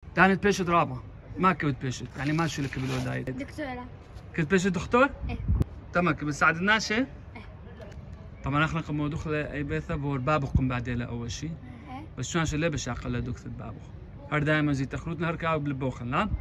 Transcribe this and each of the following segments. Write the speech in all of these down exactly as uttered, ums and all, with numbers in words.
كانت بيشت رابعة، ما كنت بيشت، يعني ما شو لك بالولاية؟ دكتورة. كنت بيشت دكتور؟ ايه. تمام، كنت بتساعد الناس؟ ايه. طبعا احنا قم دخل اي بيثة بور بابقكم بعدين اول شيء. ايه. بس شو عشان ليه بشاق له دكتور بابق. هر دائما زي تخلطنا هركا بالبوخن لا؟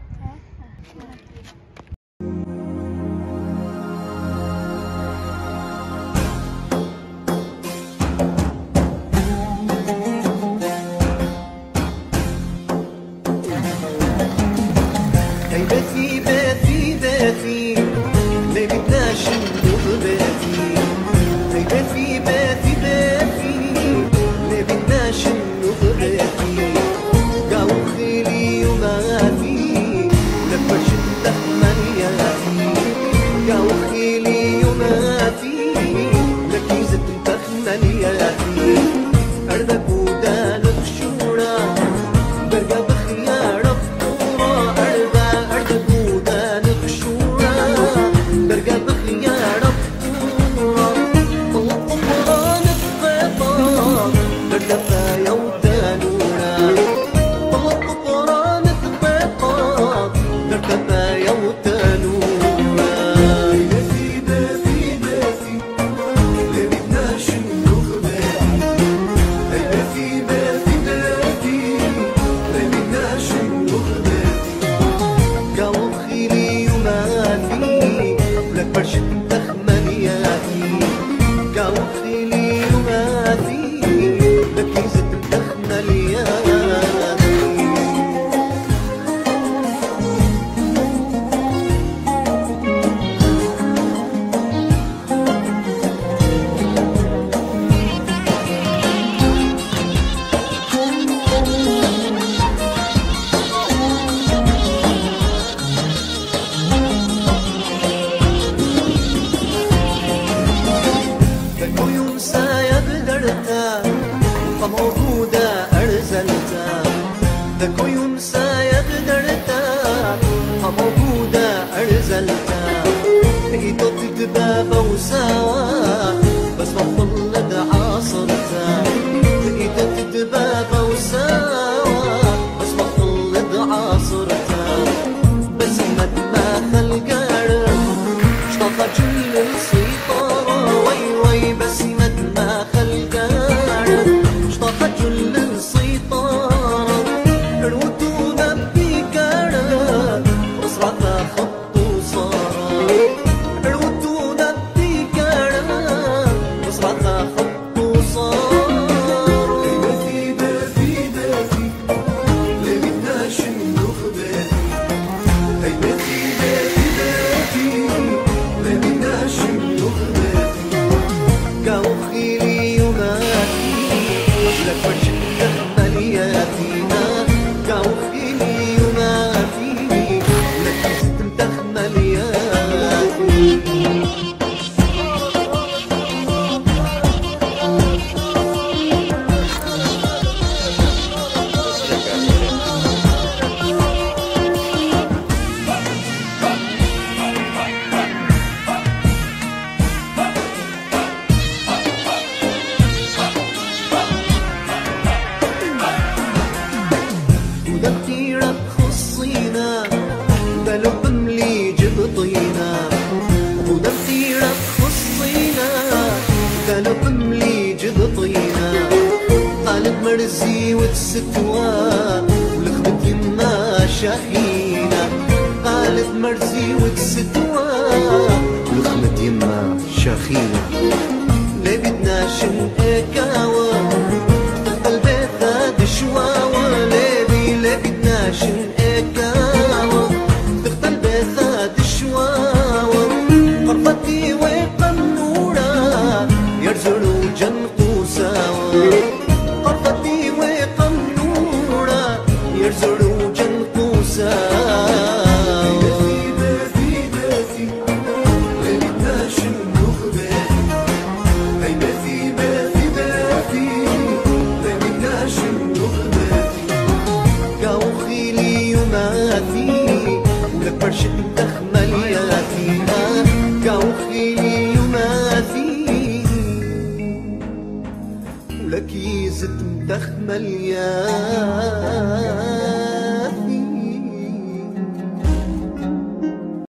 بثي بثي بثي ما بدناش ندوخ بثي هي بثي بثي بثي ما بدناش ندوخ بثي قاو خيلي وما في لما شدت ملياتي قاو خيلي وما في لكي زدت ملياتي أرضك ودان بشورة برقى بخيار موجودة أرسلتها ذاك ينسى يقدرتها موجودة أرسلتها لقيت تتبابى وسوا بس بطلت عاصرتها لقيت تتبابى وسوا بس بطلت عاصرتها بس ما خلق اشتاقت كل السيطرة وي وي بس ما خلق كل السيطرة الودود بكرة وصرتها خط وصارة الودود بكرة وصرتها خط وصارة بثي بثي بثي لا بدناش ندوخ بثي هي بثي بثي بثي لا بدناش ندوخ بثي قاو خيلي وماتي لك فرشة ملياتينا قاو خيلي وما فيني لك ستمتخ ملياتي ودبتيرك خصينا بلب ملي جبطينا ودبتيرك خصينا بلب ملي جبطينا قالت مرزي وتستوى ولخبت يما شاخينا قالت مرزي وتستوى ولخبت يما شاخينا لا بدناش نقاوى البيت هاد شواوى لا بدناش نقاوى تخت البيت هاد شواوى قرفتي وقنورة يرزلوا جنقو ساوى قرفتي وقنورة يرزلوا جنقو ساوى فرشة تخمل يا فينا قاو خيلي وما في ولك يزت متخمل يا